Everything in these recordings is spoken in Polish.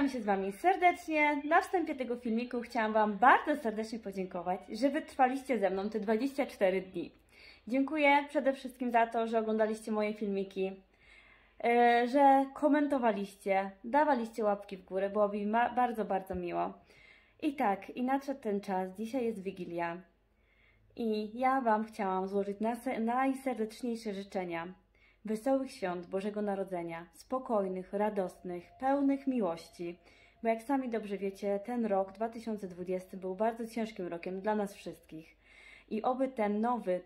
Witam się z Wami serdecznie. Na wstępie tego filmiku chciałam Wam bardzo serdecznie podziękować, że wytrwaliście ze mną te 24 dni. Dziękuję przede wszystkim za to, że oglądaliście moje filmiki, że komentowaliście, dawaliście łapki w górę, byłoby mi bardzo, bardzo miło. I tak, i nadszedł ten czas, dzisiaj jest Wigilia i ja Wam chciałam złożyć najserdeczniejsze życzenia. Wesołych świąt Bożego Narodzenia, spokojnych, radosnych, pełnych miłości, bo jak sami dobrze wiecie, ten rok 2020 był bardzo ciężkim rokiem dla nas wszystkich i oby ten nowy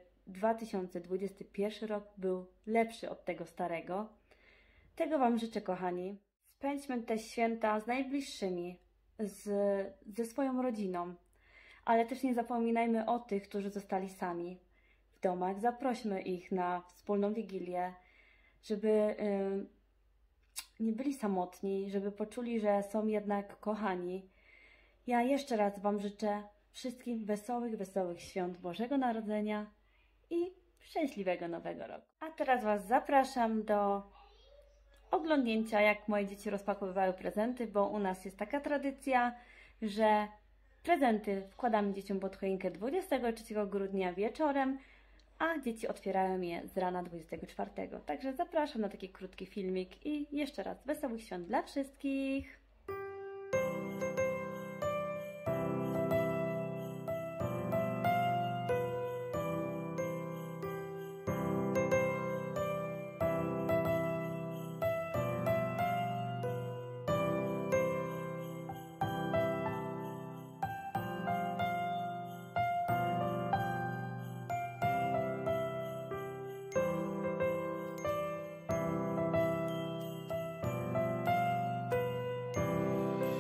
2021 rok był lepszy od tego starego. Tego Wam życzę, kochani. Spędźmy te święta z najbliższymi, ze swoją rodziną, ale też nie zapominajmy o tych, którzy zostali sami w domach. Zaprośmy ich na wspólną Wigilię, żeby nie byli samotni, żeby poczuli, że są jednak kochani. Ja jeszcze raz Wam życzę wszystkim wesołych świąt Bożego Narodzenia i szczęśliwego Nowego Roku. A teraz Was zapraszam do oglądnięcia, jak moje dzieci rozpakowywały prezenty, bo u nas jest taka tradycja, że prezenty wkładamy dzieciom pod choinkę 23 grudnia wieczorem, a dzieci otwierają je z rana 24. Także zapraszam na taki krótki filmik i jeszcze raz wesołych świąt dla wszystkich!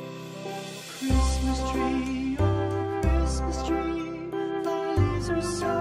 Christmas tree, oh Christmas tree, thy leaves are so